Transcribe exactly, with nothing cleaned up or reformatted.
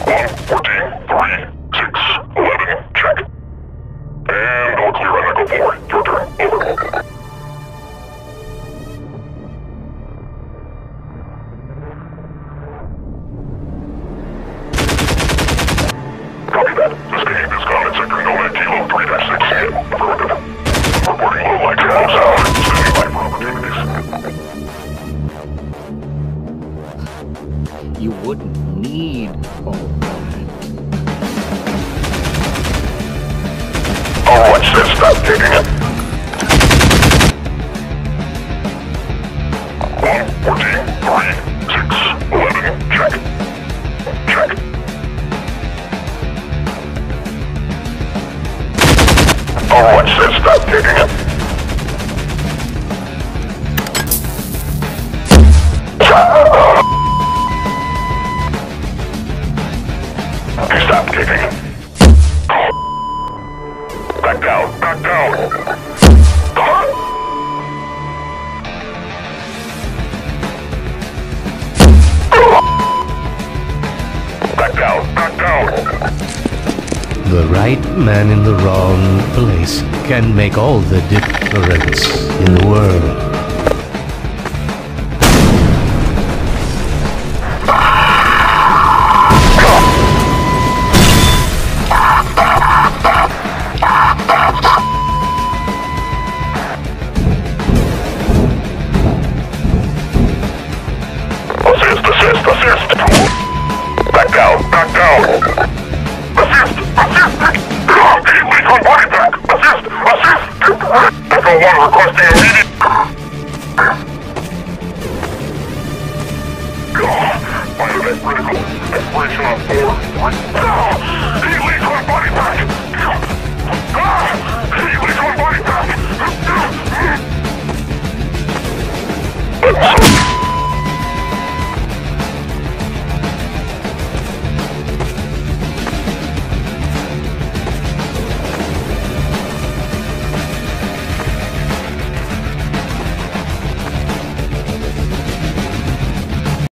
fourteen, three, six, eleven, check. And all clear on Echo four. Your turn. Over. Copy that. Escape is gone at sector Nomad Kilo three dash six. Affirmative. Reporting low light channel sound. Standing by for opportunities. You wouldn't need all that. Overwatch says stop taking it. one, fourteen, three, six, eleven, check. Check. Overwatch says stop taking it. Stop kicking. Back down, back down. Back down, back down. The right man in the wrong place can make all the difference in the world. Assist, assist, assist! Back down, back down! Assist, assist! Recon body back! Assist, assist! Echo one requesting immediate... Bionet critical. Expiration on four.